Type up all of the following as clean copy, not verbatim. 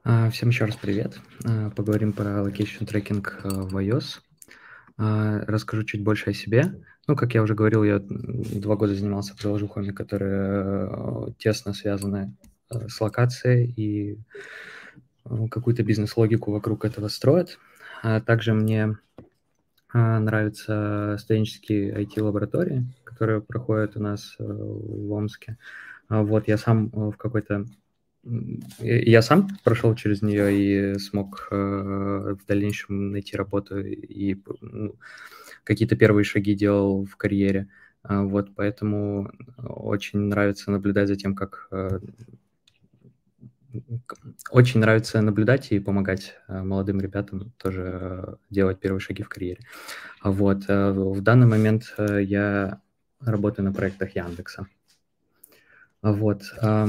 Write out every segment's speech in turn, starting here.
Всем еще раз привет. Поговорим про location tracking в iOS. Расскажу чуть больше о себе. Ну, как я уже говорил, я 2 года занимался приложухами, которые тесно связаны с локацией и какую-то бизнес-логику вокруг этого строят. Также мне нравятся студенческие IT-лаборатории, которые проходят у нас в Омске. Вот я сам я сам прошел через нее и смог в дальнейшем найти работу и какие-то первые шаги делал в карьере. Вот, поэтому очень нравится наблюдать за тем, очень нравится наблюдать и помогать молодым ребятам тоже делать первые шаги в карьере. Вот, в данный момент я работаю на проектах Яндекса. Вот,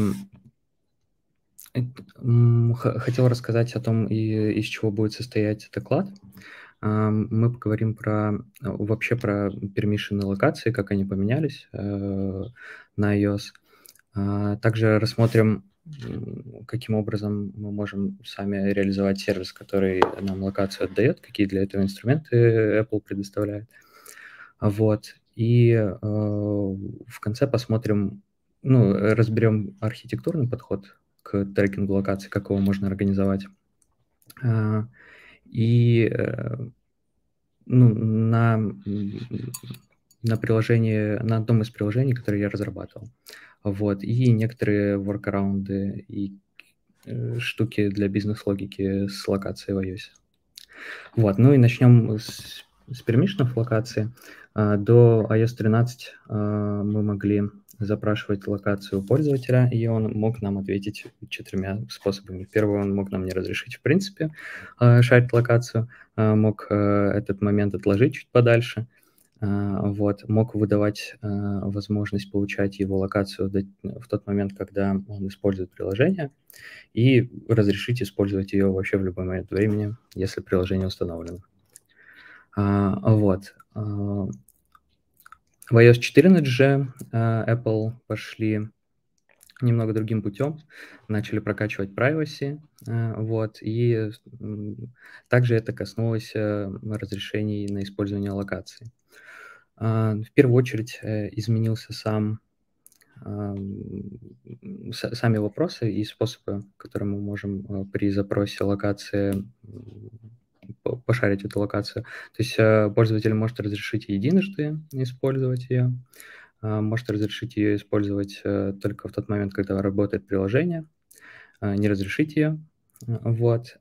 хотел рассказать о том, из чего будет состоять доклад. Мы поговорим вообще про пермишины локации, как они поменялись на iOS. Также рассмотрим, каким образом мы можем сами реализовать сервис, который нам локацию отдает, какие для этого инструменты Apple предоставляет. Вот. И в конце посмотрим, разберем архитектурный подход к трекингу локаций, как его можно организовать. И на одном из приложений, которые я разрабатывал. Вот. И некоторые воркараунды и штуки для бизнес-логики с локацией в iOS. Вот. Ну и начнем с пермишенов локации. До iOS 13 мы могли запрашивать локацию пользователя, и он мог нам ответить 4 способами. Первый, он мог нам не разрешить в принципе шарить локацию, мог этот момент отложить чуть подальше, вот, мог выдавать возможность получать его локацию в тот момент, когда он использует приложение, и разрешить использовать ее вообще в любой момент времени, если приложение установлено. Вот. В iOS 14 же Apple пошли немного другим путем, начали прокачивать privacy, вот, и также это коснулось разрешений на использование локации. В первую очередь изменился сами вопросы и способы, которые мы можем при запросе локации пошарить эту локацию. То есть пользователь может разрешить единожды использовать ее, может разрешить ее использовать только в тот момент, когда работает приложение, не разрешить ее. Вот.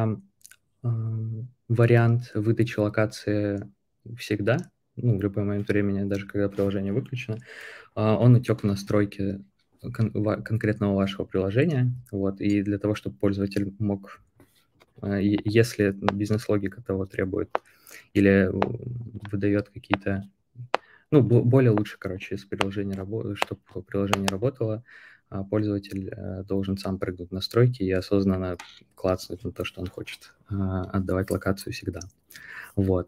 Вариант выдачи локации всегда, в любой момент времени, даже когда приложение выключено, он утек в настройки конкретного вашего приложения. Вот. И для того, чтобы пользователь мог, если бизнес-логика того требует или выдает какие-то, более лучше, если чтобы приложение работало, пользователь должен сам прыгнуть в настройки и осознанно клацнуть на то, что он хочет отдавать локацию всегда. Вот.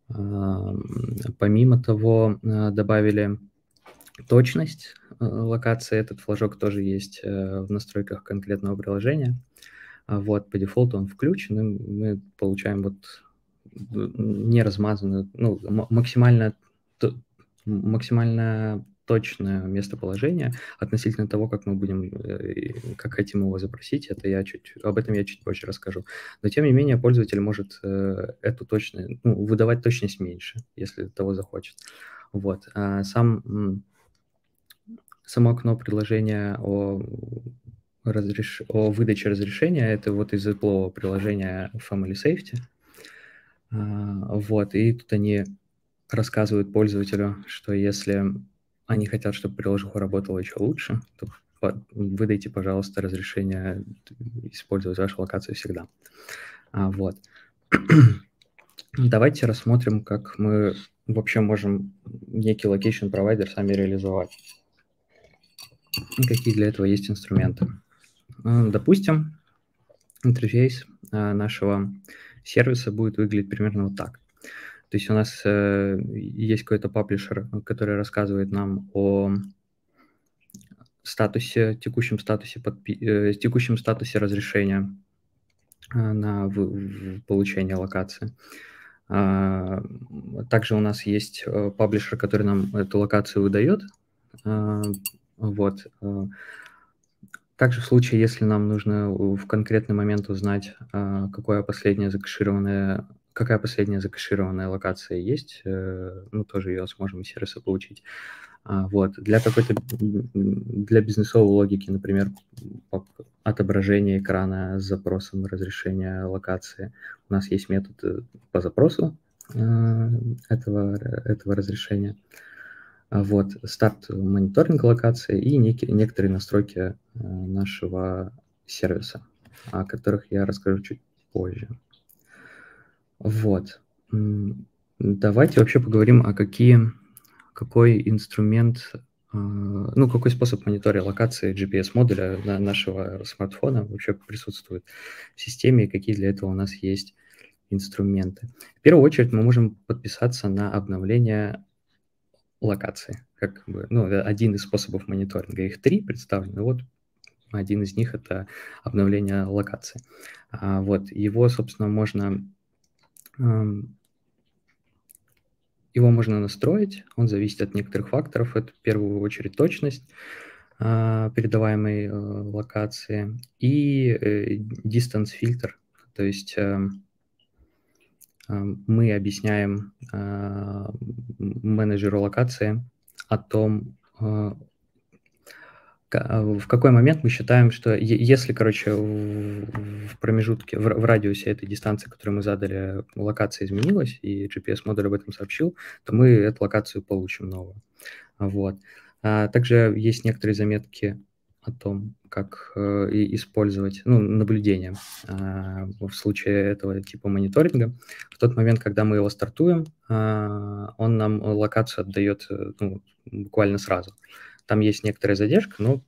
Помимо того, добавили точность локации. Этот флажок тоже есть в настройках конкретного приложения. Вот, по дефолту он включен, и мы получаем не размазанную, максимально точное местоположение относительно того, как мы будем, как хотим его запросить. Об этом я чуть позже расскажу. Но тем не менее пользователь может эту точность, выдавать точность меньше, если того захочет. Вот. Само окно предложения о выдаче разрешения — это вот из Apple приложения Family Safety. Вот, и тут они рассказывают пользователю, что если они хотят, чтобы приложуха работала еще лучше, то выдайте, пожалуйста, разрешение использовать вашу локацию всегда. Вот. Давайте рассмотрим, как мы вообще можем некий location провайдер сами реализовать. Какие для этого есть инструменты. Допустим, интерфейс нашего сервиса будет выглядеть примерно вот так. То есть у нас есть какой-то паблишер, который рассказывает нам о текущем статусе разрешения. на получение локации. Также у нас есть паблишер, который нам эту локацию выдает. Вот. Также в случае, если нам нужно в конкретный момент узнать, какая последняя закэшированная локация есть, мы тоже ее сможем из сервиса получить. Вот. Для бизнесовой логики, например, отображение экрана с запросом разрешения локации, у нас есть метод по запросу этого разрешения. Вот, старт мониторинга локации и некоторые настройки нашего сервиса, о которых я расскажу чуть позже. Вот. Давайте вообще поговорим, какой инструмент, какой способ мониторинга локации GPS-модуля нашего смартфона вообще присутствует в системе, и какие для этого у нас есть инструменты. В первую очередь мы можем подписаться на обновление локации. Один из способов мониторинга. Их 3 представлены. Вот один из них – это обновление локации. Вот. Его, собственно, можно настроить. Он зависит от некоторых факторов. Это в первую очередь точность передаваемой локации и distance фильтр. То есть мы объясняем менеджеру локации о том, в какой момент мы считаем, что если, в промежутке, в радиусе этой дистанции, которую мы задали, локация изменилась, и GPS-модуль об этом сообщил, то мы эту локацию получим новую. Вот. Также есть некоторые заметки о том, как использовать наблюдение в случае этого типа мониторинга. В тот момент, когда мы его стартуем, он нам локацию отдает буквально сразу. Там есть некоторая задержка, но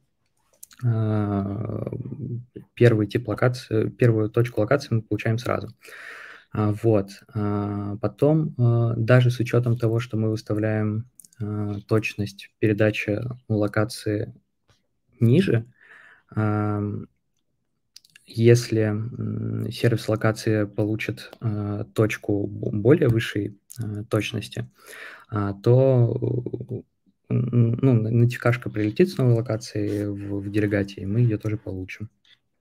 первую точку локации мы получаем сразу. Вот. Потом, даже с учетом того, что мы выставляем точность передачи локации ниже, если сервис локации получит точку более высшей точности, то нотификашка прилетит с новой локации в делегате, и мы ее тоже получим.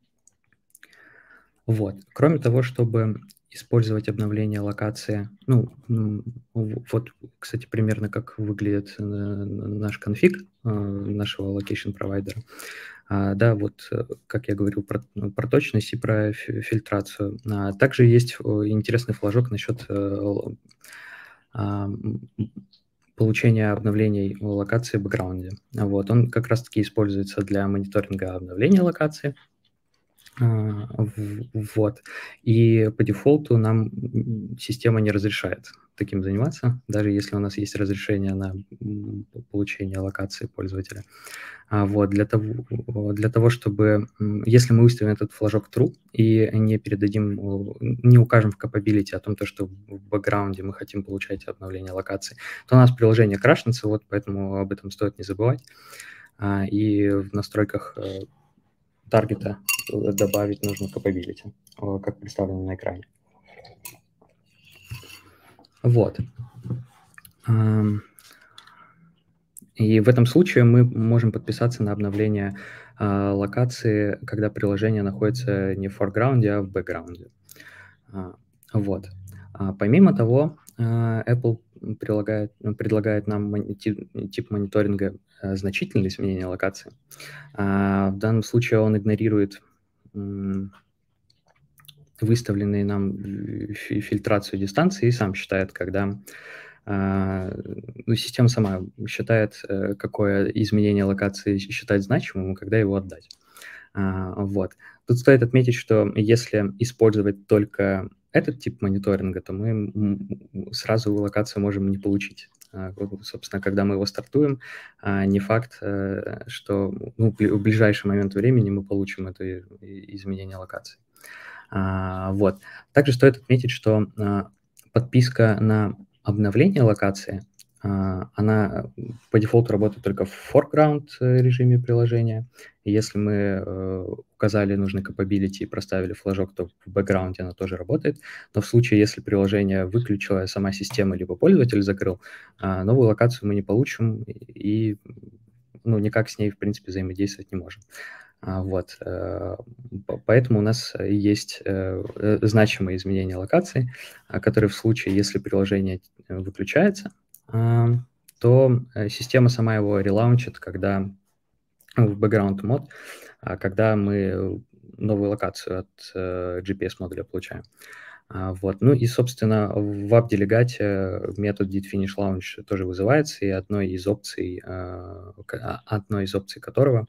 Вот. Кроме того, чтобы использовать обновление локации, вот, кстати, примерно как выглядит наш конфиг нашего location провайдера. Да, вот как я говорил про точность и про фильтрацию. Также есть интересный флажок насчет получения обновлений локации в бэкграунде. Вот, он как раз-таки используется для мониторинга обновления локации. Вот. И по дефолту нам система не разрешает таким заниматься, даже если у нас есть разрешение на получение локации пользователя. Вот. Для того, чтобы, если мы выставим этот флажок true и не укажем в capability о том, что в бэкграунде мы хотим получать обновление локации, то у нас приложение крашнется, вот, поэтому об этом стоит не забывать. И в настройках таргета добавить нужно capability, как представлено на экране. Вот. И в этом случае мы можем подписаться на обновление локации, когда приложение находится не в форграунде, а в бэкграунде. Вот. Помимо того, Apple предлагает нам тип мониторинга значительные изменения локации. В данном случае он игнорирует выставленные нам фильтрацию дистанции и сам считает, когда система сама считает, какое изменение локации считать значимым, когда его отдать. Вот. Тут стоит отметить, что если использовать только этот тип мониторинга, то мы сразу локацию можем не получить. Собственно, когда мы его стартуем, не факт, что в ближайший момент времени мы получим это изменение локации. Вот. Также стоит отметить, что подписка на обновление локации она по дефолту работает только в foreground режиме приложения. И если мы указали нужный capability и проставили флажок, то в бэкграунде она тоже работает. Но в случае, если приложение выключила сама система, либо пользователь закрыл, новую локацию мы не получим и никак с ней, в принципе, взаимодействовать не можем. Поэтому у нас есть значимые изменения локации, которые в случае, если приложение выключается, то система сама его релаунчит, когда в background мод, когда мы новую локацию от GPS-модуля получаем. Ну и, собственно, в app-делегате метод didFinishLaunch тоже вызывается, и одной из опций которого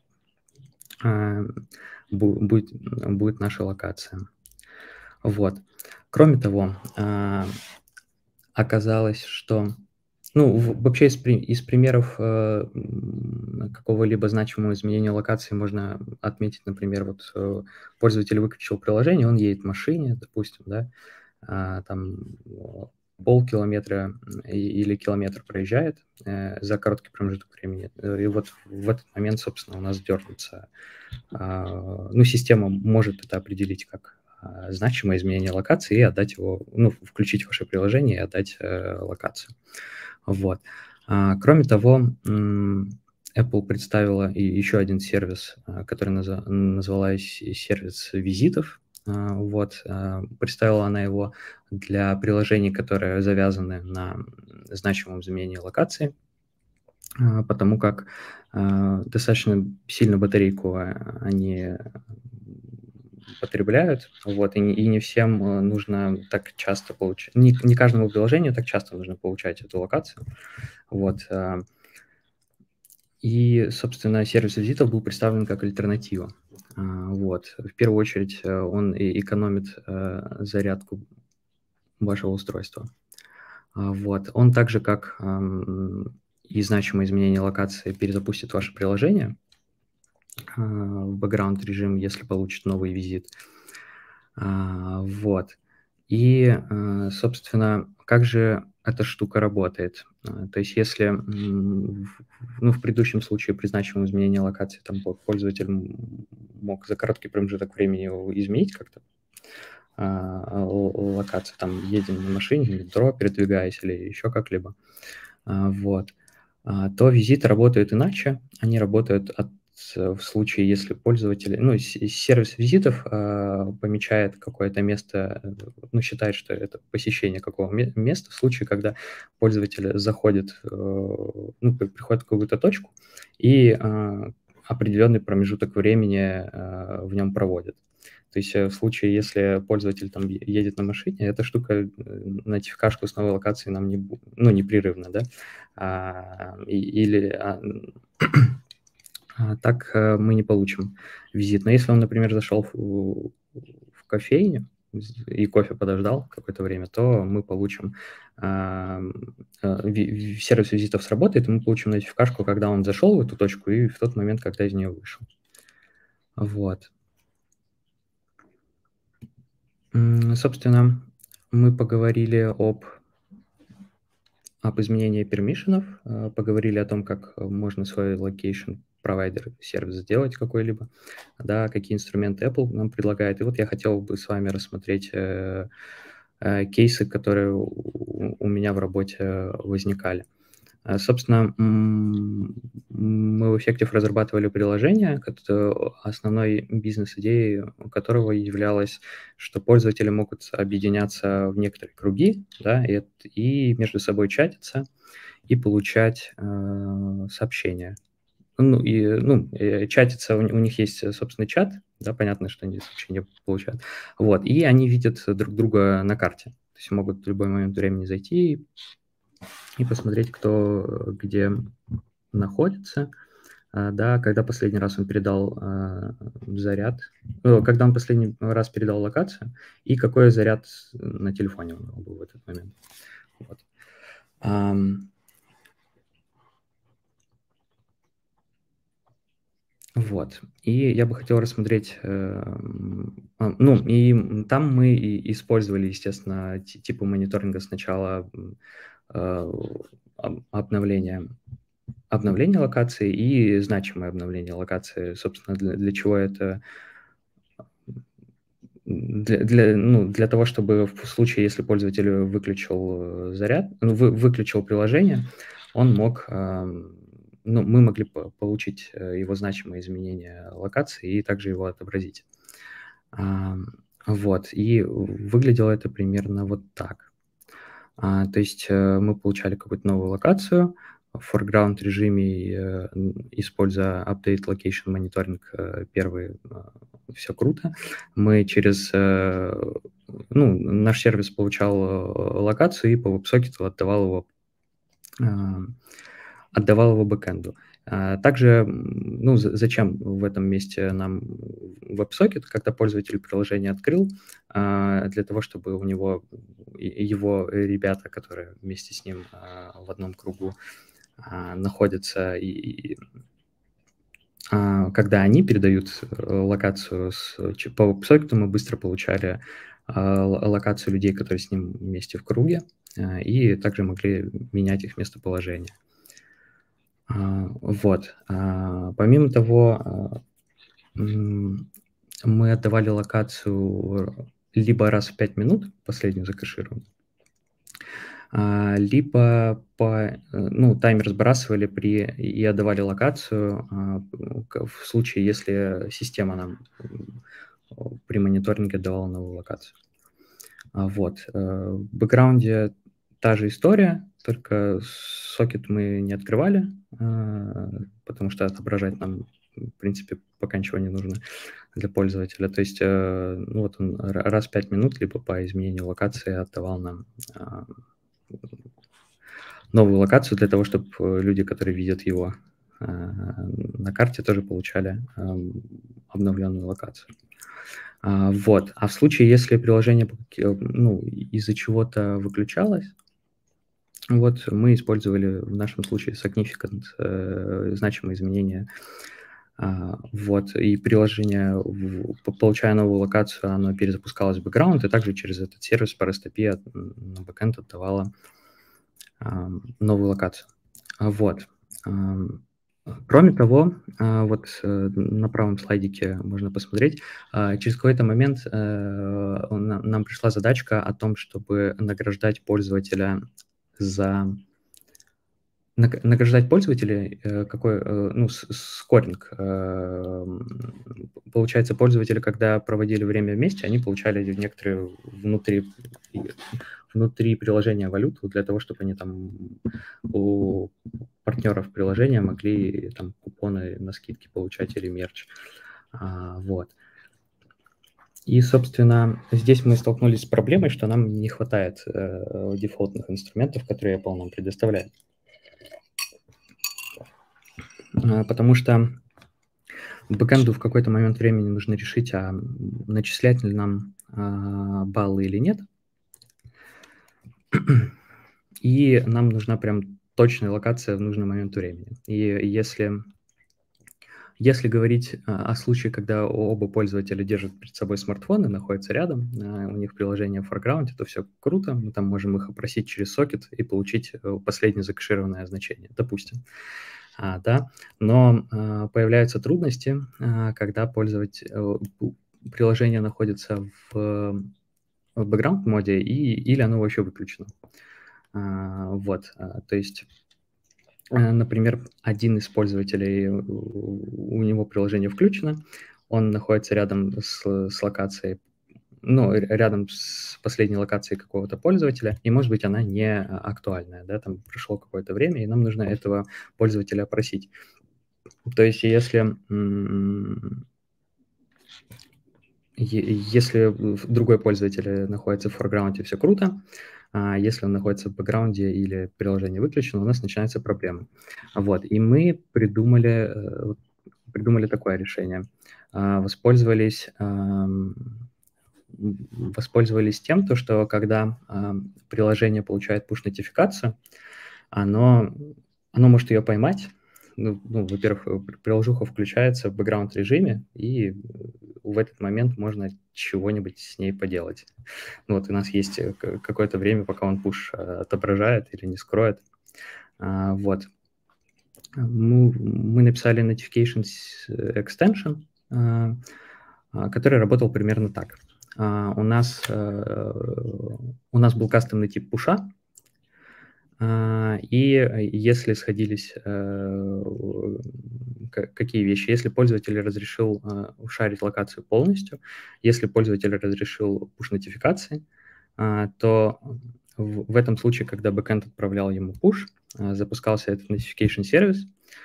будет наша локация. Кроме того, оказалось, что вообще из примеров какого-либо значимого изменения локации можно отметить, например, пользователь выключил приложение, он едет в машине, допустим, да, там полкилометра или километр проезжает за короткий промежуток времени. И вот в этот момент, собственно, у нас дернется. Система может это определить как значимое изменение локации и отдать его, включить ваше приложение и отдать локацию. Кроме того, Apple представила еще один сервис, который назвала сервис визитов. Представила она его для приложений, которые завязаны на значимом изменении локации, потому как достаточно сильно батарейку они потребляют, и не всем нужно так часто получать, не каждому приложению так часто нужно получать эту локацию. И, собственно, сервис визитов был представлен как альтернатива. В первую очередь он экономит зарядку вашего устройства. Он также, как и значимое изменение локации, перезапустит ваше приложение в бэкграунд режим, если получит новый визит. И, собственно, как же эта штука работает? То есть если в предыдущем случае при значимом изменении локации там пользователь мог за короткий промежуток времени изменить как-то локацию, там едем на машине, в метро передвигаясь или еще как-либо, то визиты работают иначе. Они работают в случае, если пользователь, сервис визитов помечает какое-то место, считает, что это посещение какого места, в случае, когда пользователь заходит, приходит в какую-то точку и определенный промежуток времени в нем проводит. То есть в случае, если пользователь там едет на машине, эта штука нотификашку с новой локацией нам непрерывно, да, так мы не получим визит. Но если он, например, зашел в кофейню и кофе подождал какое-то время, то мы получим сервис визитов сработает, и мы получим нотификашку, когда он зашел в эту точку и в тот момент, когда из нее вышел. Собственно, мы поговорили об изменении пермишенов, поговорили о том, как можно свой location provider сервис сделать какой-либо, да, какие инструменты Apple нам предлагает. И вот я хотел бы с вами рассмотреть кейсы, которые у меня в работе возникали. Собственно, мы в Effective разрабатывали приложение, основной бизнес-идеей которого являлось, что пользователи могут объединяться в некоторые круги, да, и между собой чатиться и получать сообщения. Чатиться, у них есть собственный чат, да, понятно, что они сообщения получают. И они видят друг друга на карте. То есть могут в любой момент времени зайти и посмотреть, кто где находится, да, когда последний раз он передал заряд, когда он последний раз передал локацию и какой заряд на телефоне у него был в этот момент. И я бы хотел рассмотреть, и там мы использовали, естественно, типы мониторинга сначала обновление локации и значимое обновление локации. Собственно, для чего это? Для того, чтобы в случае, если пользователь выключил заряд, выключил приложение, он мог, мы могли получить его значимые изменения локации и также его отобразить. Вот, и выглядело это примерно вот так. То есть мы получали какую-то новую локацию в foreground режиме, используя update location monitoring первый, все круто. Мы через, наш сервис получал локацию и по WebSocket отдавал его бэкэнду. Также, зачем в этом месте нам WebSocket, когда пользователь приложение открыл, для того, чтобы у него его ребята, которые вместе с ним в одном кругу находятся, и когда они передают локацию по WebSocket, мы быстро получали локацию людей, которые с ним вместе в круге, и также могли менять их местоположение. Вот. Помимо того, мы отдавали локацию либо раз в 5 минут, последнюю закэшированную, либо таймер сбрасывали и отдавали локацию в случае, если система нам при мониторинге давала новую локацию. Вот. В бэкграунде та же история, только сокет мы не открывали, потому что отображать нам, в принципе, пока ничего не нужно для пользователя. То есть он раз в 5 минут либо по изменению локации отдавал нам новую локацию для того, чтобы люди, которые видят его на карте, тоже получали обновленную локацию. Вот. А в случае, если приложение из-за чего-то выключалось, вот мы использовали в нашем случае significant, значимые изменения. Вот, и приложение, получая новую локацию, оно перезапускалось в бэкграунд, и также через этот сервис по REST API на бэкэнд отдавало новую локацию. Вот. Кроме того, вот на правом слайдике можно посмотреть, через какой-то момент нам пришла задачка о том, чтобы награждать пользователя скоринг. Получается, пользователи, когда проводили время вместе, они получали некоторые внутри приложения валюту для того, чтобы они там у партнеров приложения могли там купоны на скидки получать или мерч. Вот. И, собственно, здесь мы столкнулись с проблемой, что нам не хватает дефолтных инструментов, которые Apple нам предоставляет. Потому что бэкэнду в какой-то момент времени нужно решить, начислять ли нам баллы или нет. И нам нужна прям точная локация в нужный момент времени. И если говорить о случае, когда оба пользователя держат перед собой смартфон и находятся рядом, у них приложение в foreground, то все круто, мы там можем их опросить через сокет и получить последнее закэшированное значение, допустим. Да, но появляются трудности, когда приложение находится в бэкграунд-моде или оно вообще выключено. Вот, то есть, например, один из пользователей, у него приложение включено, он находится рядом с локацией, рядом с последней локацией какого-то пользователя, и, может быть, она не актуальная, да, там прошло какое-то время, и нам нужно этого пользователя опросить. То есть, если другой пользователь находится в форграунде, все круто, если он находится в бэкграунде или приложение выключено, у нас начинаются проблемы. Вот, и мы придумали такое решение. Воспользовались тем, что когда приложение получает push-нотификацию, оно может ее поймать. Во-первых, приложуха включается в бэкграунд режиме, и в этот момент можно чего-нибудь с ней поделать. Вот у нас есть какое-то время, пока он push отображает или не скроет. Вот. Мы написали notification extension, который работал примерно так. У нас был кастомный тип пуша, и если сходились какие вещи, если пользователь разрешил шарить локацию полностью, если пользователь разрешил push-нотификации, то в этом случае, когда бэкэнд отправлял ему push, запускался этот notification сервис,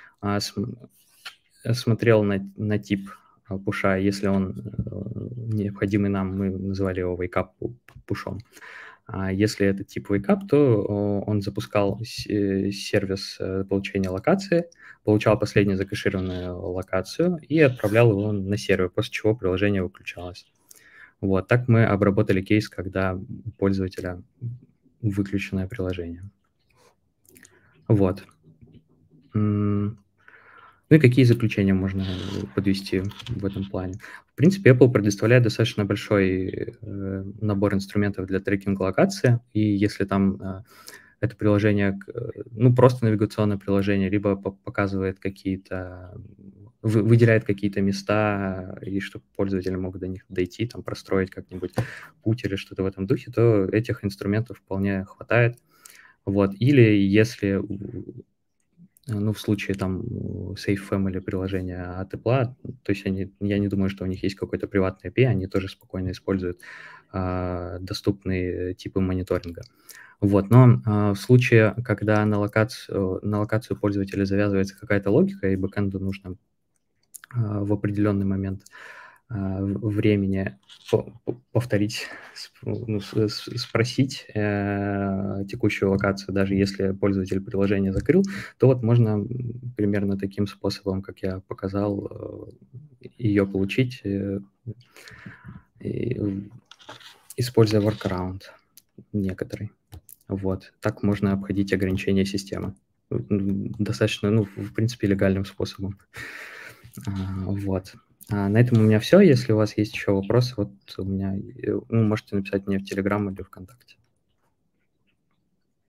смотрел на тип пуша, если он необходимый нам, мы называли его wake-up пушом. Если это тип wake-up, то он запускал сервис получения локации, получал последнюю закэшированную локацию и отправлял его на сервер, после чего приложение выключалось. Вот, так мы обработали кейс, когда у пользователя выключенное приложение. Вот. Ну и какие заключения можно подвести в этом плане? В принципе, Apple предоставляет достаточно большой набор инструментов для трекинга локации, и если там это приложение, ну, просто навигационное приложение, либо показывает какие-то, выделяет какие-то места, и чтобы пользователи могут до них дойти, там, простроить как-нибудь путь или что-то в этом духе, то этих инструментов вполне хватает. Вот. Или если, ну, в случае там Safe Family приложения от Apple, то есть я не думаю, что у них есть какой-то приватный API, они тоже спокойно используют доступные типы мониторинга. Вот, но в случае, когда на локацию пользователя завязывается какая-то логика, и бэкэнду нужно в определенный момент времени повторить, спросить текущую локацию, даже если пользователь приложения закрыл, то вот можно примерно таким способом, как я показал, ее получить, используя workaround некоторый. Вот. Так можно обходить ограничения системы. Достаточно, ну, в принципе, легальным способом. Вот. На этом у меня все. Если у вас есть еще вопросы, вот у меня, ну, можете написать мне в Telegram или ВКонтакте.